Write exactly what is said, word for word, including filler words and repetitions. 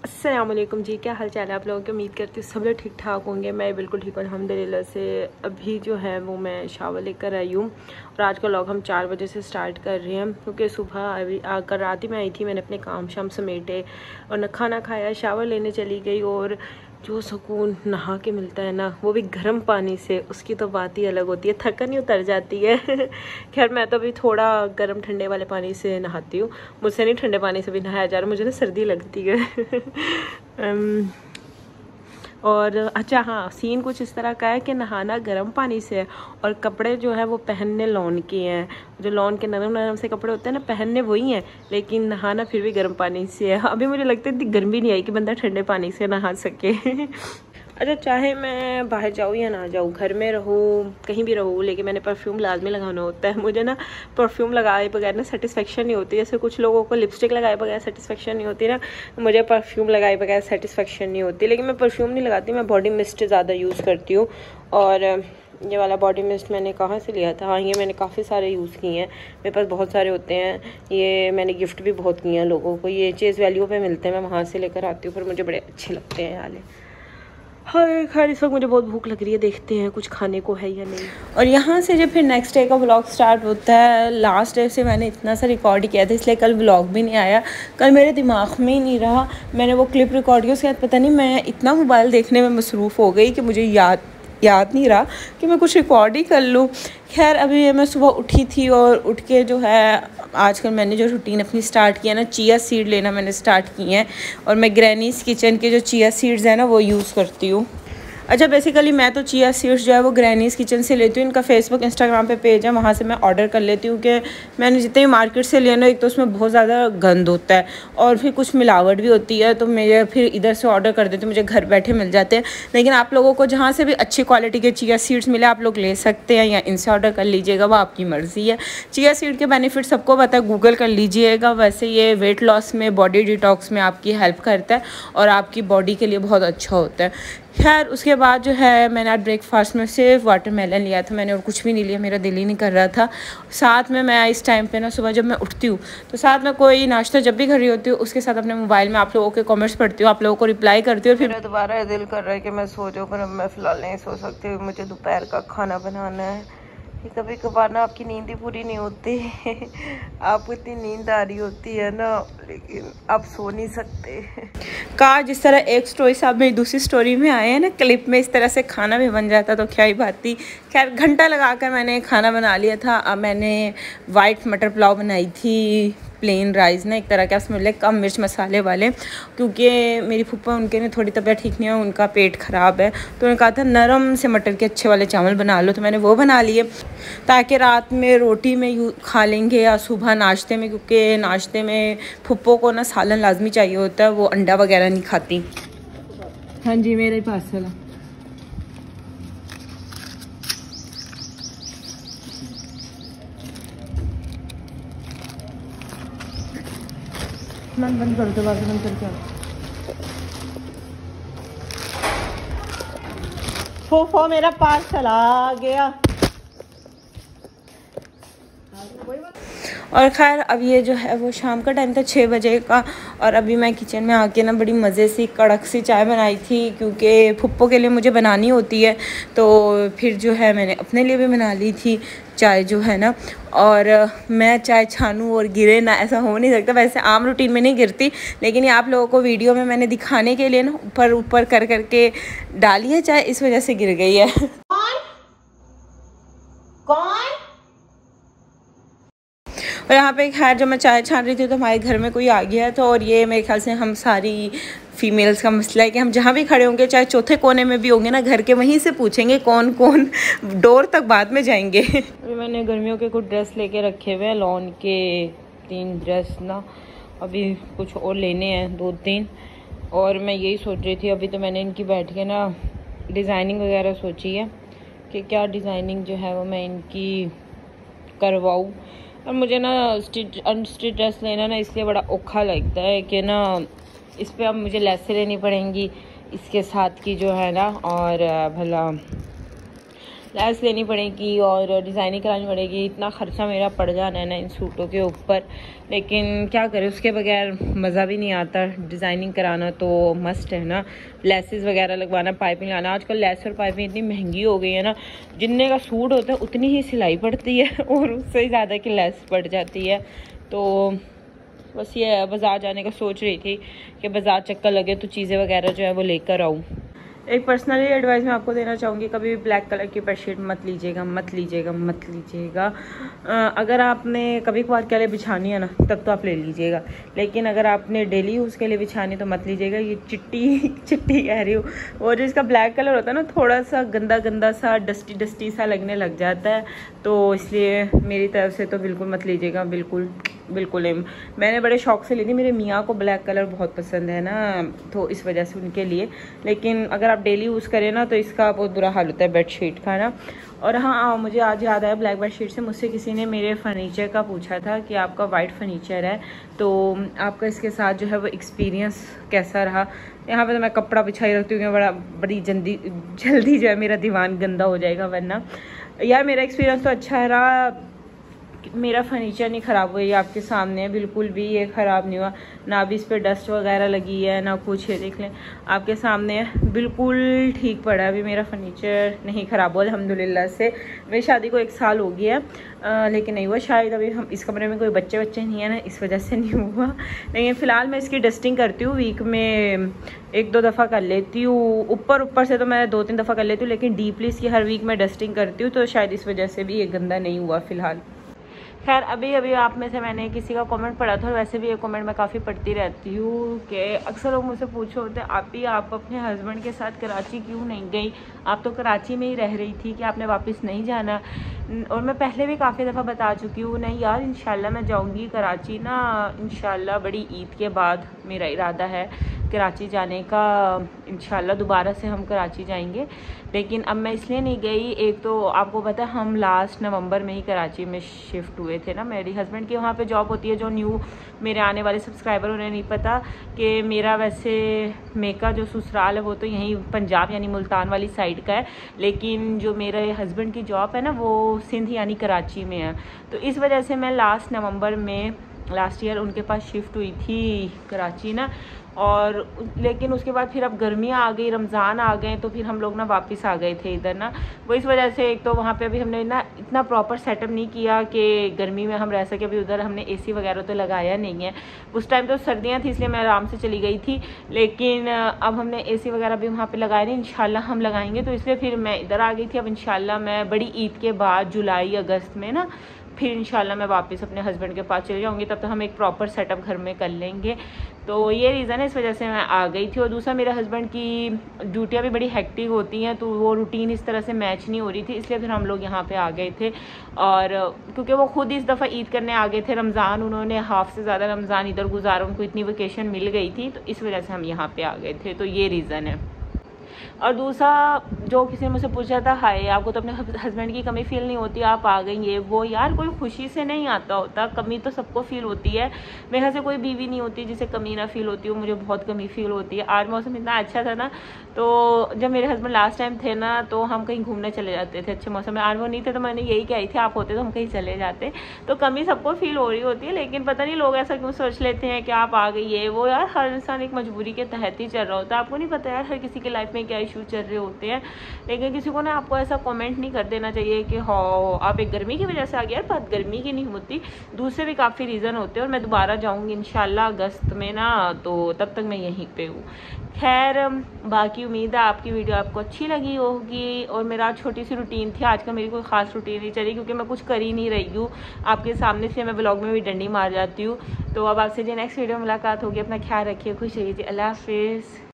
अस्सलाम वालेकुम जी, क्या हाल चाल है आप लोगों की। उम्मीद करती हूँ सब लोग ठीक ठाक होंगे। मैं बिल्कुल ठीक हूँ अल्हम्दुलिल्लाह से। अभी जो है वो मैं शावर लेकर आई हूँ और आज का व्लॉग हम चार बजे से स्टार्ट कर रहे हैं क्योंकि सुबह अभी आकर रात ही में आई थी। मैंने अपने काम शाम समेटे और न खाना खाया, शावर लेने चली गई और जो सुकून नहा के मिलता है ना, वो भी गर्म पानी से, उसकी तो बात ही अलग होती है। थकन ही उतर जाती है। खैर मैं तो अभी थोड़ा गर्म ठंडे वाले पानी से नहाती हूँ, मुझसे नहीं ठंडे पानी से भी नहाया जा रहा, मुझे ना सर्दी लगती है। um, और अच्छा हाँ, सीन कुछ इस तरह का है कि नहाना गर्म पानी से है और कपड़े जो है वो पहनने लॉन के हैं। जो लॉन के नरम नरम से कपड़े होते हैं ना, पहनने वही हैं, लेकिन नहाना फिर भी गर्म पानी से है। अभी मुझे लगता है इतनी गर्मी नहीं आई कि बंदा ठंडे पानी से नहा सके। अच्छा, चाहे मैं बाहर जाऊँ या ना जाऊँ, घर में रहूँ कहीं भी रहूँ, लेकिन मैंने परफ्यूम लाजमी लगाना होता है। मुझे ना परफ्यूम लगाए बगैर ना सेटिस्फेक्शन नहीं होती। जैसे कुछ लोगों को लिपस्टिक लगाए बगैर सेटिस्फेक्शन नहीं होती ना, मुझे परफ्यूम लगाए बगैर सेटिस्फेक्शन नहीं होती। लेकिन मैं परफ्यूम नहीं लगाती, मैं बॉडी मिस्ट ज़्यादा यूज़ करती हूँ। और ये वाला बॉडी मिस्ट मैंने कहाँ से लिया था, हाँ ये मैंने काफ़ी सारे यूज़ किए हैं, मेरे पास बहुत सारे होते हैं। ये मैंने गिफ्ट भी बहुत किए हैं लोगों को, ये चीज़ वैल्यू पे मिलते हैं, मैं वहाँ से लेकर आती हूँ, पर मुझे बड़े अच्छे लगते हैं वाले। हाँ खैर इस वक्त मुझे बहुत भूख लग रही है, देखते हैं कुछ खाने को है या नहीं। और यहाँ से जब फिर नेक्स्ट डे का व्लॉग स्टार्ट होता है, लास्ट डे से मैंने इतना सा रिकॉर्ड किया था इसलिए कल व्लॉग भी नहीं आया। कल मेरे दिमाग में ही नहीं रहा, मैंने वो क्लिप रिकॉर्ड की, उसके बाद पता नहीं मैं इतना मोबाइल देखने में मसरूफ़ हो गई कि मुझे याद याद नहीं रहा कि मैं कुछ रिकॉर्ड ही कर लूँ। खैर अभी मैं सुबह उठी थी और उठ के जो है आजकल मैंने जो रूटीन अपनी स्टार्ट किया ना, चिया सीड लेना मैंने स्टार्ट किए हैं और मैं ग्रैनीज़ किचन के जो चिया सीड्स हैं ना वो यूज़ करती हूँ। अच्छा बेसिकली मैं तो चिया सीड्स जो है वो ग्रैनीज़ किचन से लेती हूँ। इनका फेसबुक इंस्टाग्राम पे पेज है, वहाँ से मैं ऑर्डर कर लेती हूँ कि मैंने जितने भी मार्केट से लिया ना, एक तो उसमें बहुत ज़्यादा गंद होता है और फिर कुछ मिलावट भी होती है, तो मैं फिर इधर से ऑर्डर कर देती हूँ, मुझे घर बैठे मिल जाते हैं। लेकिन आप लोगों को जहाँ से भी अच्छी क्वालिटी के चिया सीड्स मिले आप लोग ले सकते हैं या इनसे ऑर्डर कर लीजिएगा, वो आपकी मर्ज़ी है। चिया सीड के बेनिफिट सबको पता है, गूगल कर लीजिएगा। वैसे ये वेट लॉस में, बॉडी डिटॉक्स में आपकी हेल्प करता है और आपकी बॉडी के लिए बहुत अच्छा होता है। खैर उसके बाद जो है मैंने आज ब्रेकफास्ट में सिर्फ वाटरमेलन लिया था मैंने, और कुछ भी नहीं लिया, मेरा दिल ही नहीं कर रहा था। साथ में मैं इस टाइम पे ना सुबह जब मैं उठती हूँ तो साथ में कोई नाश्ता जब भी कर रही होती हूँ उसके साथ अपने मोबाइल में आप लोगों के कमेंट्स पढ़ती हूँ, आप लोगों को रिप्लाई करती हूँ। फिर दोबारा दिल कर रहा है कि मैं सो जाऊँ, पर मैं फ़िलहाल नहीं सो सकती, मुझे दोपहर का खाना बनाना है। कभी कभार ना आपकी नींद ही पूरी नहीं होती। आपको इतनी नींद आ रही होती है ना, लेकिन आप सो नहीं सकते। का जिस तरह एक स्टोरी साहब मेरी दूसरी स्टोरी में आए हैं ना क्लिप में, इस तरह से खाना भी बन जाता तो क्या ही बात थी। खैर घंटा लगाकर मैंने खाना बना लिया था। अब मैंने वाइट मटर पुलाव बनाई थी, प्लेन राइस ना, एक तरह का उसमें ले कम मिर्च मसाले वाले, क्योंकि मेरी फूफा उनके ने थोड़ी तबीयत ठीक नहीं है, उनका पेट ख़राब है, तो उन्होंने कहा था नरम से मटर के अच्छे वाले चावल बना लो, तो मैंने वो बना लिए ताकि रात में रोटी में यू खा लेंगे या सुबह नाश्ते में, क्योंकि नाश्ते में फूफो को ना सालन लाजमी चाहिए होता है, वो अंडा वगैरह नहीं खाती। हाँ जी मेरा ही पार्सल है। बंद कर दो, बात बंद करके फूफो मेरा पार्सल आ गया। और खैर अब ये जो है वो शाम का टाइम था छः बजे का, और अभी मैं किचन में आके ना बड़ी मज़े सी कड़क सी चाय बनाई थी, क्योंकि फुप्पो के लिए मुझे बनानी होती है, तो फिर जो है मैंने अपने लिए भी बना ली थी चाय जो है ना। और मैं चाय छानूँ और गिरे ना, ऐसा हो नहीं सकता। वैसे आम रूटीन में नहीं गिरती, लेकिन ये आप लोगों को वीडियो में मैंने दिखाने के लिए ना ऊपर ऊपर कर करके डाली है चाय, इस वजह से गिर गई है। कौन कौन और यहाँ पे खैर जब मैं चाय छान रही थी तो हमारे घर में कोई आ गया है, तो और ये मेरे ख्याल से हम सारी फीमेल्स का मसला है कि हम जहाँ भी खड़े होंगे, चाहे चौथे कोने में भी होंगे ना घर के, वहीं से पूछेंगे कौन कौन, डोर तक बाद में जाएंगे। अभी मैंने गर्मियों के कुछ ड्रेस लेके रखे हुए हैं, लॉन के तीन ड्रेस ना, अभी कुछ और लेने हैं दो तीन, और मैं यही सोच रही थी अभी तो मैंने इनकी बैठ के ना डिज़ाइनिंग वगैरह सोची है कि क्या डिज़ाइनिंग जो है वो मैं इनकी करवाऊँ। और मुझे ना स्टिच अनस्टिच ड्रेस लेना ना इसलिए बड़ा औखा लगता है कि ना इस पे अब मुझे लेसें लेनी पड़ेंगी इसके साथ की जो है ना, और भला लैस लेनी पड़ेगी और डिज़ाइनिंग करानी पड़ेगी। इतना ख़र्चा मेरा पड़ जाना है ना इन सूटों के ऊपर, लेकिन क्या करें, उसके बगैर मज़ा भी नहीं आता। डिज़ाइनिंग कराना तो मस्ट है ना, लेसेस वगैरह लगवाना, पाइपिंग लगाना। आजकल लेस और पाइपिंग इतनी महंगी हो गई है ना, जितने का सूट होता है उतनी ही सिलाई पड़ती है और उससे ज़्यादा की लेस पड़ जाती है। तो बस ये बाज़ार जाने का सोच रही थी कि बाज़ार चक्कर लगे तो चीज़ें वगैरह जो है वो लेकर आऊँ। एक पर्सनली एडवाइस मैं आपको देना चाहूँगी, कभी भी ब्लैक कलर की बेडशीट मत लीजिएगा, मत लीजिएगा, मत लीजिएगा। अगर आपने कभी कभार के लिए बिछानी है ना, तब तो आप ले लीजिएगा, लेकिन अगर आपने डेली यूज़ के लिए बिछानी तो मत लीजिएगा। ये चिट्टी चिट्टी कह रही हूँ, वो जो इसका ब्लैक कलर होता है ना, थोड़ा सा गंदा गंदा सा डस्टी डस्टी सा लगने लग जाता है, तो इसलिए मेरी तरफ से तो बिल्कुल मत लीजिएगा, बिल्कुल बिल्कुल। मैंने बड़े शौक से ली थी, मेरे मियाँ को ब्लैक कलर बहुत पसंद है ना, तो इस वजह से उनके लिए। लेकिन अगर आप डेली यूज़ करें ना तो इसका बहुत बुरा हाल होता है बेडशीट का ना। और हाँ, मुझे आज याद आया ब्लैक बेडशीट से, मुझसे किसी ने मेरे फर्नीचर का पूछा था कि आपका वाइट फर्नीचर है तो आपका इसके साथ जो है वो एक्सपीरियंस कैसा रहा। यहाँ पे तो मैं कपड़ा बिछाई रखती हूँ, बड़ा बड़ी जल्दी जल्दी जो है मेरा दीवान गंदा हो जाएगा, वरना यार मेरा एक्सपीरियंस तो अच्छा रहा। मेरा फर्नीचर नहीं ख़राब हुआ, ये आपके सामने है, बिल्कुल भी ये ख़राब नहीं हुआ, ना भी इस पर डस्ट वगैरह लगी है ना कुछ है। देख लें, आपके सामने है, बिल्कुल ठीक पड़ा है। अभी मेरा फर्नीचर नहीं ख़राब हुआ अल्हम्दुलिल्लाह से। मेरी शादी को एक साल हो गया है, लेकिन नहीं हुआ, शायद अभी हम इस कमरे में कोई बच्चे बच्चे नहीं है ना, इस वजह से नहीं हुआ। लेकिन फ़िलहाल मैं इसकी डस्टिंग करती हूँ, वीक में एक दो दफ़ा कर लेती हूँ। ऊपर ऊपर से तो मैं दो तीन दफ़ा कर लेती हूँ, लेकिन डीपली इसकी हर वीक मैं डस्टिंग करती हूँ, तो शायद इस वजह से भी ये गंदा नहीं हुआ फ़िलहाल। खैर, अभी अभी आप में से मैंने किसी का कमेंट पढ़ा था, और वैसे भी ये कमेंट मैं काफ़ी पढ़ती रहती हूँ कि अक्सर लोग मुझसे पूछे होते हैं, आप ही आप अपने हस्बैंड के साथ कराची क्यों नहीं गई, आप तो कराची में ही रह रही थी, कि आपने वापस नहीं जाना। और मैं पहले भी काफ़ी दफ़ा बता चुकी हूँ, नहीं यार इंशाल्लाह मैं जाऊँगी कराची ना, इंशाल्लाह बड़ी ईद के बाद मेरा इरादा है कराची जाने का। इंशाल्लाह दोबारा से हम कराची जाएंगे, लेकिन अब मैं इसलिए नहीं गई। एक तो आपको पता है हम लास्ट नवंबर में ही कराची में शिफ्ट हुए थे ना, मेरी हस्बैंड की वहाँ पे जॉब होती है। जो न्यू मेरे आने वाले सब्सक्राइबर उन्हें नहीं पता कि मेरा वैसे मेका जो ससुराल है वो तो यहीं पंजाब यानी मुल्तान वाली साइड का है, लेकिन जो मेरे हस्बैंड की जॉब है ना वो सिंध यानी कराची में है। तो इस वजह से मैं लास्ट नवंबर में लास्ट ईयर उनके पास शिफ्ट हुई थी कराची ना। और लेकिन उसके बाद फिर अब गर्मियाँ आ गई, रमज़ान आ गए, तो फिर हम लोग ना वापस आ गए थे इधर ना। वो इस वजह से एक तो वहाँ पे अभी हमने ना इतना प्रॉपर सेटअप नहीं किया कि गर्मी में हम रह सके। अभी उधर हमने एसी वगैरह तो लगाया नहीं है, उस टाइम तो सर्दियाँ थी इसलिए मैं आराम से चली गई थी, लेकिन अब हमने एसी वगैरह भी वहाँ पर लगाया नहीं, इंशाल्लाह हम लगाएंगे। तो इसलिए फिर मैं इधर आ गई थी। अब इंशाल्लाह मैं बड़ी ईद के बाद जुलाई अगस्त में ना फिर इंशाल्लाह मैं वापस अपने हस्बैंड के पास चले जाऊँगी, तब तो हम एक प्रॉपर सेटअप घर में कर लेंगे। तो ये रीज़न है, इस वजह से मैं आ गई थी। और दूसरा मेरे हस्बैंड की ड्यूटियाँ भी बड़ी हेक्टिक होती हैं, तो वो रूटीन इस तरह से मैच नहीं हो रही थी, इसलिए फिर हम लोग यहाँ पे आ गए थे। और क्योंकि वो खुद इस दफ़ा ईद करने आ गए थे, रमज़ान उन्होंने हाफ से ज़्यादा रमज़ान इधर गुजारा, उनको इतनी वेकेशन मिल गई थी, तो इस वजह से हम यहाँ पर आ गए थे। तो ये रीज़न है। और दूसरा जो किसी ने मुझसे पूछा था, हाय आपको तो अपने हस्बैंड की कमी फील नहीं होती, आप आ गई ये वो, यार कोई खुशी से नहीं आता होता, कमी तो सबको फील होती है। मेरे यहाँ से कोई बीवी नहीं होती जिसे कमी ना फील होती हो, मुझे बहुत कमी फील होती है। आज मौसम इतना अच्छा था ना, तो जब मेरे हस्बैंड लास्ट टाइम थे ना तो हम कहीं घूमने चले जाते थे अच्छे मौसम में। आज वो नहीं थे तो मैंने यही कही थी, आप होते तो हम कहीं चले जाते। तो कमी सबको फील हो रही होती है, लेकिन पता नहीं लोग ऐसा क्यों सोच लेते हैं कि आप आ गई ये वो। यार हर इंसान एक मजबूरी के तहत ही चल रहा होता है, आपको नहीं पता यार हर किसी की लाइफ में क्या इशू चल रहे होते हैं। लेकिन किसी को ना आपको ऐसा कमेंट नहीं कर देना चाहिए कि हाँ आप एक गर्मी की वजह से आ गया। यार बात गर्मी की नहीं होती, दूसरे भी काफ़ी रीज़न होते हैं। और मैं दोबारा जाऊँगी इंशाल्लाह अगस्त में ना, तो तब तक मैं यहीं पे हूँ। खैर बाकी उम्मीद है आपकी वीडियो आपको अच्छी लगी होगी। और मेरा छोटी सी रूटीन थी आज का, मेरी कोई ख़ास रूटीन नहीं चली क्योंकि मैं कुछ कर ही नहीं रही हूँ आपके सामने से, मैं ब्लॉग में भी डंडी मार जाती हूँ। तो अब आपसे जो नेक्स्ट वीडियो मुलाकात होगी, अपना ख्याल रखिए, खुश रहिए, अल्लाह हाफिज़।